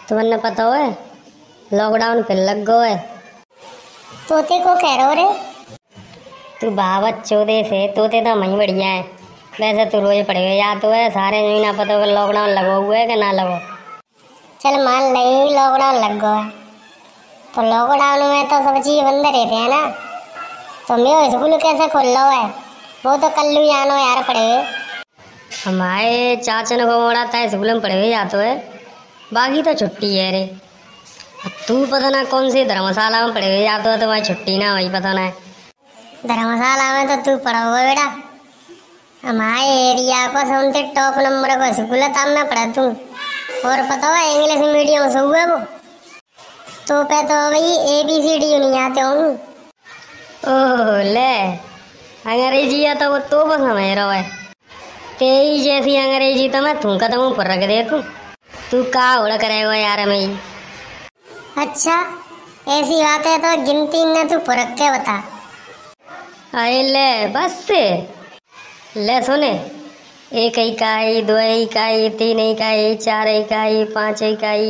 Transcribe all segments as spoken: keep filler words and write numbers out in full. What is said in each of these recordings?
तुम्हें पता हो है लॉकडाउन फिर लग गो है। तोते को कह रहो रे? तू बाबा चौदह से तोते तो मही बढ़िया है। वैसे तू रोज पड़े हुए या तो है सारे नहीं ना पता होगा लॉकडाउन लगो हुआ है कि ना लगो। चल मान नहीं लॉकडाउन लग गो है तो लॉकडाउन में तो सब चीज बंद रहते हैं ना। तो मेरे स्कूल कैसे खोल लो है? वो तो कल ही जानो यार पड़े हुए। हमारे चाचा ने को मोड़ा था स्कूल में पढ़े हुए जाते है, बाकी तो छुट्टी है रे। तू पता ना कौन सी धर्मशाला में पढ़े हुए जाते हो तो वही छुट्टी ना वही पता ना है। धर्मशाला में तो तू पढ़ा हुआ बेटा। हमारे एरिया को सबसे टॉप नंबर का स्कूल है तब मैं पढ़ा तू। और पता है इंग्लिश मीडियम से हुआ वो तो पे तो भाई ए बी सी डी नहीं आते हूँ। ओह ले अंग्रेजी है तो वो तो बस समझ रहा है तेरी जैसी अंग्रेजी तो मैं तू कदमों पर रख दे तू तू का उड़ करेगा यार मैं। अच्छा ऐसी बात है तो गिनती ने तू परख के बता। अरे ले बस से ले सुने एक इकाई दो इकाई तीन इकाई चार इकाई पांच इकाई।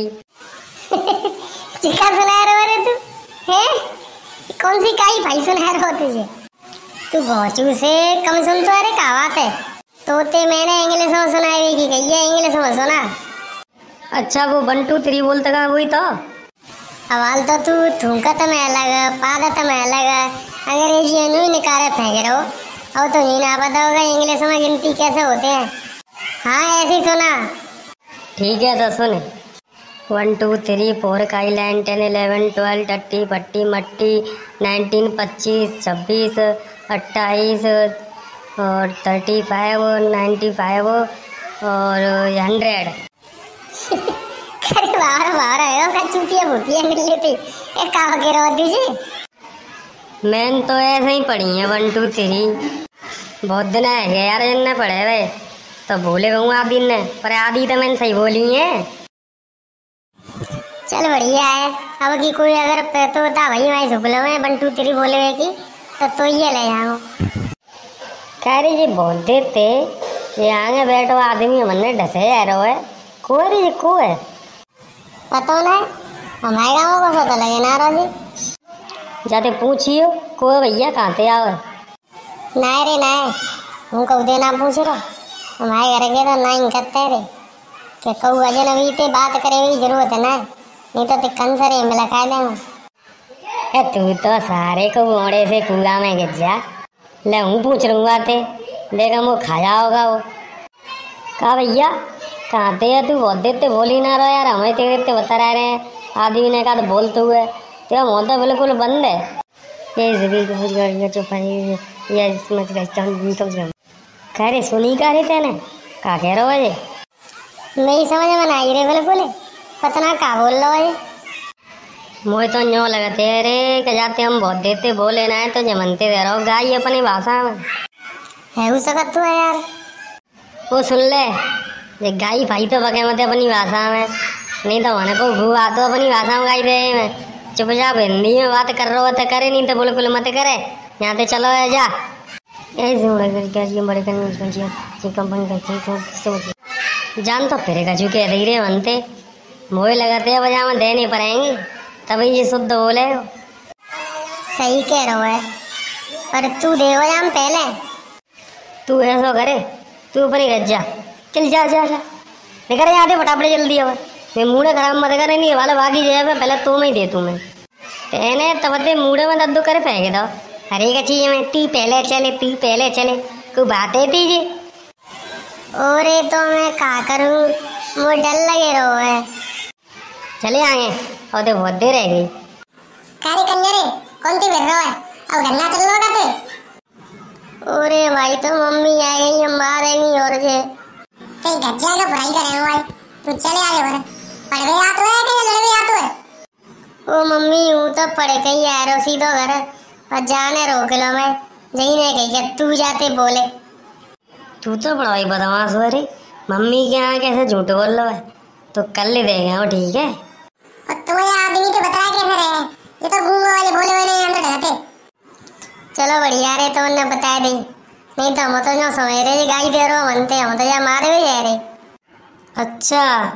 चिका सुना रहा है तू है? कौन सी इकाई भाई सुना रहा हो तुझे? तू भौचू से कम सुन तो अरे क्या बात है? तोते मैंने इंग्लिश में सुनाई की गई है इंग्लिश में सुना। अच्छा वो वन टू थ्री बोलते का वही तो अवाल तो तू थूकत में अलग पादत में अलग अंग्रेजी नहीं निकाले फेंक रहे हो। और तो नहीं ना पता होगा इंग्लिश में गिनती कैसे होते हैं। हाँ ऐसी सुना। ठीक है तो सुन वन टू थ्री फोर काई nine ten eleven twelve thirty फट्टी मट्टी नाइनटीन पच्चीस छब्बीस अट्ठाईस और थर्टी फाइव नाइन्टी फाइव और हंड्रेड। अरे बाहर बाहर आयो का चूतिया भूतिया मिल लेती एक का के रो दीजिए। मैंने तो ऐसे ही पढ़ी है वन टू थ्री बहुत दिन है यार इनने पढ़े हुए तो भूले गऊँ आदि ने पर आदि तो मैंने सही बोली है। चल बढ़िया है। अब की कोई अगर तो बता भाई मैं झुकलो में वन टू थ्री बोले हुए की तो तो ये ले जाओ। कह रही जी बोल देते ये आगे बैठो आदमी हमने ढसे जा रहा है को रही जी को है पता ना हमारे गाँव को पता लगे ना राजी जाते पूछियो को भैया कहाँ थे आओ नाय रे नाय उनको देना पूछ रहा हमारे घर के तो नाई करते रे कि कहू अजन अभी ते बात करे हुई जरूरत है ना नहीं तो ते कंसरे में लगा देंगे। तू तो सारे को मोड़े से कूड़ा में गिर जा ले हूँ पूछ लूँगा ते देखा वो खाया होगा वो कहा भैया कहाँ थे तू बहुत देते बोल ही ना रहा यार हमें तेरे देते बता रहे हैं आदमी ने कहा तो बोलते हुए तेरा मुँह तो बिल्कुल बंद है ये चुप ये समझ गए कह रहे सुनी का रहे तेने का कह रहा है नहीं समझ में आई रे बिल्कुल पतना का बोल रहा है। मुझे तो न्यो लगते है रे कि जाते हम बहुत देते बोले ना है तो जमनते दे रहो गाई अपनी भाषा में है हो सकत तो है यार वो सुन ले ये गाई भाई तो बके मत अपनी भाषा में नहीं तो होने को भू आ तो अपनी भाषा में गाई दे में चुपचाप हिंदी में बात कर रहा हो तो करे नहीं तो बिल्कुल मत करे यहाँ से चलो है जा ऐसे बड़े कंपनी जान तो फिर चुके धीरे बनते मोए लगाते बजा में दे नहीं पाएंगे तभी ये शुद्ध बोले। सही कह रहा है पर तू देखो जाम पहले तू ऐसा करे तू अपनी रज जा चल जा जा जा निकल यहाँ दे फटाफट जल्दी अब मैं मूड़े खराब मत करे नहीं वाला बाकी जो है पहले तू में ही दे तू मैं तेने तब ते मूड़े में दद्दू करे फेंके दो हर एक चीज में ती पहले चले ती पहले चले कोई बात है तीजी और तो मैं का करूँ वो डर लगे रहो है चले आगे और तो बहुत देर रह गई कारी कंजरे कौन सी फिर रहा है अब गन्ना चल रहा थे। अरे भाई तो मम्मी आ गई हम मारेंगी और जे कहीं गज्जा का पढ़ाई करे भाई तू चले आगे बढ़ पढ़ गया तो है कि लड़ गया तो है। ओ मम्मी हूँ तो पढ़ गई यार सीधो घर और जाने रोक लो मैं जही ने कही तू जाते बोले तू तो बड़ा ही बदमाश हो रे मम्मी के यहाँ कैसे झूठ बोल रहा है तो कल ही देंगे वो ठीक है। और तुम्हें आदमी के बताया कैसे रहे ये तो गूंगे वाले बोले हुए नहीं अंदर रहते। चलो बढ़िया रे तो उन्हें बता दी नहीं तो हम तो जो सवेरे गाई दे रहे हो मनते हम तो या मारे भी जा रहे। अच्छा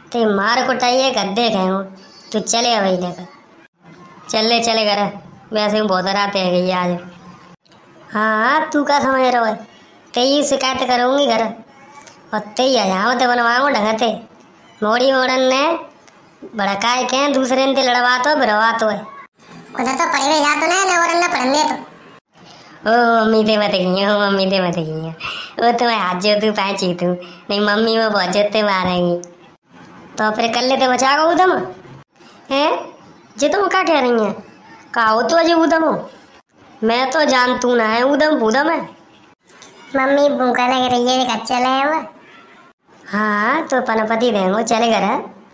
ते मार कुटाइए गद्दे गए हूँ। तू चले भाई लेकर चले चले घर। वैसे ही बहुत रात है गई आज। हाँ तू क्या समझ रहा है? ते ही शिकायत करूँगी घर और ते ही आया ते बनवाऊँ ढंगते मोड़ी मोड़न ने भड़काए के दूसरे ने लड़वा तो बिरवा तो है। उधर तो पढ़े जा तो ना ना वरना पढ़ने तो ओ मम्मी ते मत गई हो मम्मी ते मत गई हो वो तो मैं आज जो तू पाँची तू नहीं मम्मी वो बहुत जोते मारेंगी तो फिर कल लेते बचाओ उदम है जे तुम क्या कह रही हैं? कहो तो अजय उदम हो। मैं तो जान तू ना है उदम उदम है। मम्मी भूखा लग रही है घर चले हुआ। हाँ तो पनपति देंगे चले घर।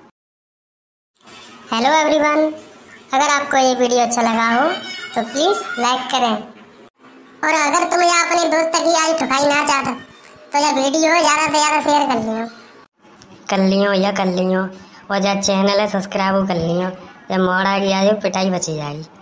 हेलो एवरीवन, अगर आपको ये वीडियो अच्छा लगा हो तो प्लीज़ लाइक करें और अगर तुम या अपने दोस्त की आज ठुकाई ना चाहता तो यह वीडियो ज़्यादा से ज़्यादा शेयर कर लियो कर लियो या कर लियो और जब चैनल है सब्सक्राइब कर लियो। जब मोड़ा गया पिटाई बची जाएगी।